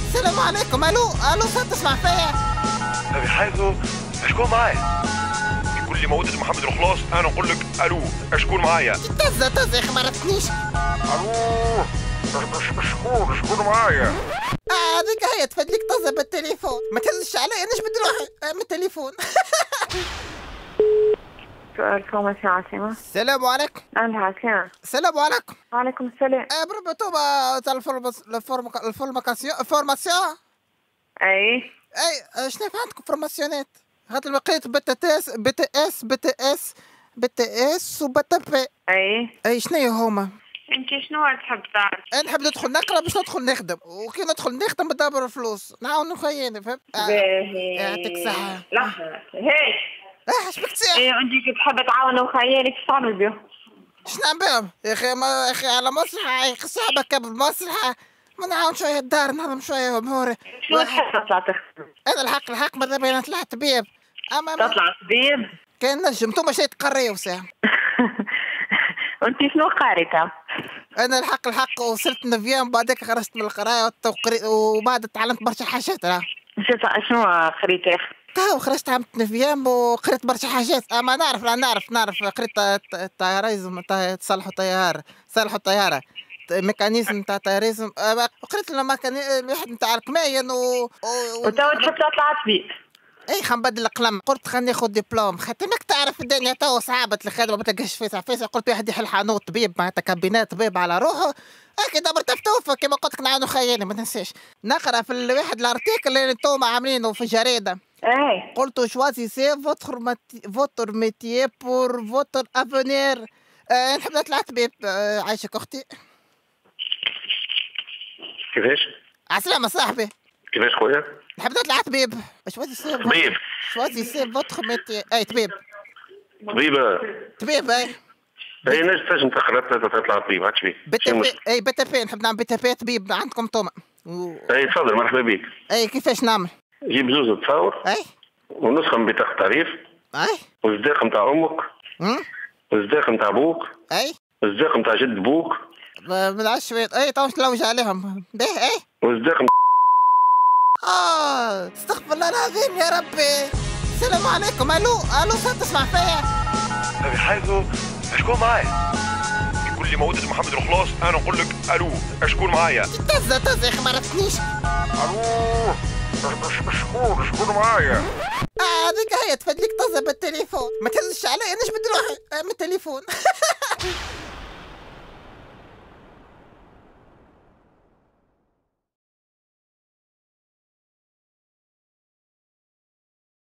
السلام عليكم. الو صوت تسمع فيا؟ بحيث شكون معايا؟ يقول لي مودة محمد الخلاص، انا نقول لك الو شكون معايا؟ طز يا اخي ما عرفتنيش. الو شكون معايا؟ هذيك هي تفدلك طزة بالتليفون، ما تهزش علي انا بدي روحي من التليفون. سؤال فورماسيون عاصمة. السلام عليكم. أهلا عسلامة. السلام عليكم. وعليكم السلام. بربع توبة تاع الفورماسيون. أي شنو عندكم فورماسيونات؟ خاطر لقيت بي تي اس وبي بي. اي شنو هما؟ أنت شنو تحب تعرف؟ انا نحب ندخل نقرا باش ندخل نخدم، وكي ندخل نخدم بدبر فلوس نعاون خياني فهمت؟ باهي يعطيك الصحة. لحظة هيك. اش بك تسيح؟ أنت كي تحب تعاون خيالك اش تعمل بيهم؟ اش نعمل بهم؟ يا اخي على مصلحة يا اخي صاحبك بالمصلحة ما نعاون شوية الدار نهضم شوية أموري. شنو تحب تطلع تخدم؟ أنا الحق ماذا بيا نطلع طبيب. تطلع طبيب؟ كان نجم انتوما شي تقريو ساعة. وأنت شنو قارية؟ أنا الحق وصلت نفيان بعدك خرجت من القراية وبعد تعلمت برشا حاجات. شنو قريت يا أخي؟ تو خرجت عام نفيان وقريت برشا حاجات. أما نعرف قريت طياريزم تصلحوا طيارة ميكانيزم تاع طياريزم. قريت الواحد نتاع الكماين وتوا تحب تطلع طبيب؟ اي خنبدل القلم. قلت خليني ناخذ دبلوم خاطر ماك تعرف الدنيا تو صعبت الخدمه ما تلقاش فيسع. قلت واحد يحل حانوت طبيب معناتها كابينات طبيب على روحه هكا دبر تفتوفه كيما قلت لك نعاونو خيالي ما تنساش. نقرا في الواحد الارتيكل اللي انتوما عاملينه في الجريده. قلتوا شوازيسي فوتر ميتيي بور فوتر افونير. نحب نطلع طبيب. عايشك اختي. كيفاش؟ عسلامة صاحبي. كيفاش خويا؟ نحب نطلع طبيب. طبيب؟ شوازيسي فوتر ميتيي. اي طبيب اي ناس تنجم تقرا تطلع طبيب هاتش بيه. بي تي بي نحب نعمل بي تي بي طبيب عندكم انتوما. اي تفضل مرحبا بك. اي كيفاش نعمل؟ جيب زوز تصور. اي ونسخة من بطاقة تعريف. اي والصداق نتاع امك. والصداق نتاع ابوك. اي والصداق نتاع جد ابوك. من العشوات. اي تو نلوج عليهم به. اي والصداق استغفر الله العظيم يا ربي. السلام عليكم. الو صوت تسمع فيا؟ بحيث شكون معايا؟ يقول لي مودة محمد الخلاص، انا نقول لك الو شكون معايا؟ طز يا اخي ما عرفتنيش. الو شكون معايا؟ هذيك هي تفدلك طزة بالتليفون، ما تهزش علي انا بدي روحي من التليفون.